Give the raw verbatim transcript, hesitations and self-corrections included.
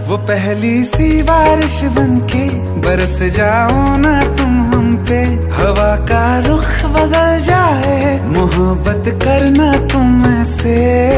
वो पहली सी बारिश बनके बरस जाओ ना तुम हम पे, हवा का रुख बदल जाए मोहब्बत करना तुम से।